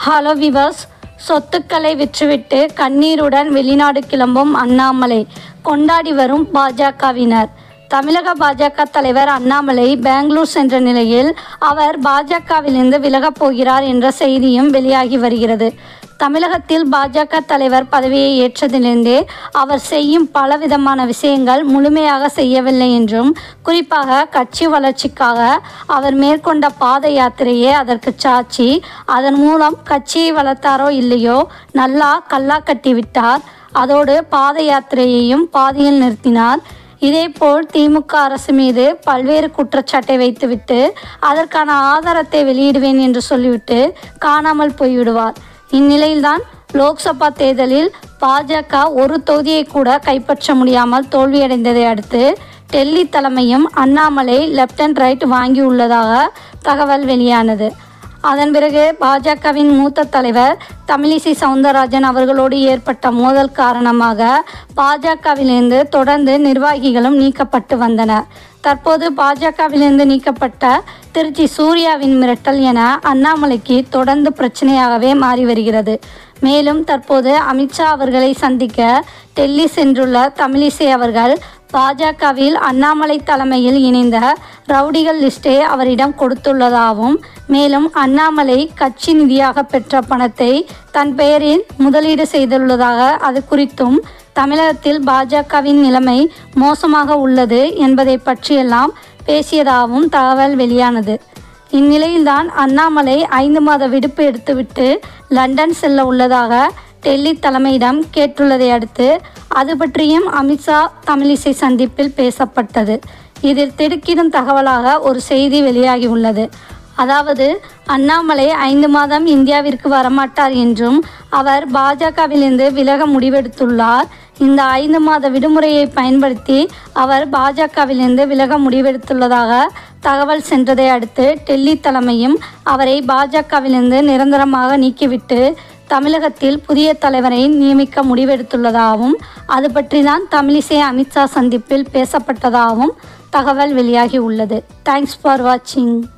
Hello viewers, சொத்துக்களை விற்றுவிட்டு கண்ணீருடன் வெளிநாடு கிளம்பும் அண்ணாமலை, கொண்டாடி வரும் பாஜகவினர். தமிழக பாஜக தலைவர் அண்ணாமலை பெங்களூர் சென்ற நிலையில் அவர் பாஜகவிலிருந்து விலகப் போகிறார் என்ற செய்தியும் வெளியாகி வருகிறது. தமிழகத்தில் பாஜக தலைவர் பதவியை ஏற்றதிலிருந்தே அவர் செய்யும் பலவிதமான விஷயங்கள் முழுமையாக செய்யவில்லை என்றும், குறிப்பாக கட்சி வளர்ச்சிக்காக அவர் மேற்கொண்ட பாத யாத்திரையே அதற்கு சாட்சி. அதன் மூலம் கட்சியை வளர்த்தாரோ இல்லையோ, நல்லா கல்லா கட்டிவிட்டார். அதோடு பாத யாத்திரையையும் பாதியில் நிறுத்தினார். இதேபோல் திமுக அரசு மீது பல்வேறு குற்றச்சாட்டை வைத்துவிட்டு அதற்கான ஆதாரத்தை வெளியிடுவேன் என்று சொல்லிவிட்டு காணாமல் போய்விடுவார். இந்நிலையில்தான் லோக்சபா தேர்தலில் பாஜக ஒரு தொகுதியை கூட கைப்பற்ற முடியாமல் தோல்வியடைந்ததை அடுத்து டெல்லி தலைமையும் அண்ணாமலை லெஃப்ட் அண்ட் ரைட் வாங்கியுள்ளதாக தகவல் வெளியானது. அதன் பிறகு பாஜகவின் மூத்த தலைவர் தமிழிசை சவுந்தரராஜன் அவர்களோடு ஏற்பட்ட மோதல் காரணமாக பாஜகவிலிருந்து தொடர்ந்து நிர்வாகிகளும் நீக்கப்பட்டு வந்தனர். தற்போது பாஜகவிலிருந்து நீக்கப்பட்ட திருச்சி சூர்யாவின் மிரட்டல் என அண்ணாமலைக்கு தொடர்ந்து பிரச்சனையாகவே மாறி வருகிறது. மேலும் தற்போது அமித்ஷா அவர்களை சந்திக்க டெல்லி சென்றுள்ள தமிழிசை அவர்கள் பாஜகவில் அண்ணாமலை தலைமையில் இணைந்த ரவுடிகள் லிஸ்டை அவரிடம் கொடுத்துள்ளதாகவும், மேலும் அண்ணாமலை கட்சி நிதியாக பெற்ற பணத்தை தன் பெயரில் முதலீடு செய்துள்ளதாக, அது குறித்தும் தமிழகத்தில் பாஜகவின் நிலைமை மோசமாக உள்ளது என்பதை பற்றியெல்லாம் பேசியதாகவும் தகவல் வெளியானது. இந்நிலையில்தான் அண்ணாமலை 5 மாத விடுப்பு எடுத்துவிட்டு லண்டன் செல்ல உள்ளதாக டெல்லி தலைமையிடம் கேட்டுள்ளதை அடுத்து அது பற்றியும் அமித்ஷா தமிழிசை சந்திப்பில் பேசப்பட்டது. இதில் திடுக்கிடும் தகவலாக ஒரு செய்தி வெளியாகி உள்ளது. அதாவது, அண்ணாமலை 5 மாதம் இந்தியாவிற்கு வரமாட்டார் என்றும் அவர் பாஜகவிலிருந்து விலக முடிவெடுத்துள்ளார். இந்த 5 மாத விடுமுறையை பயன்படுத்தி அவர் பாஜகவிலிருந்து விலக முடிவெடுத்துள்ளதாக தகவல் சென்றதை அடுத்து டெல்லி தலைமையும் அவரை பாஜகவிலிருந்து நிரந்தரமாக நீக்கிவிட்டு தமிழகத்தில் புதிய தலைவரை நியமிக்க முடிவெடுத்துள்ளதாகவும், அது பற்றி தான் தமிழிசை அமித்ஷா சந்திப்பில் பேசப்பட்டதாகவும் தகவல் வெளியாகி உள்ளது. தேங்க்ஸ் ஃபார் வாட்சிங்.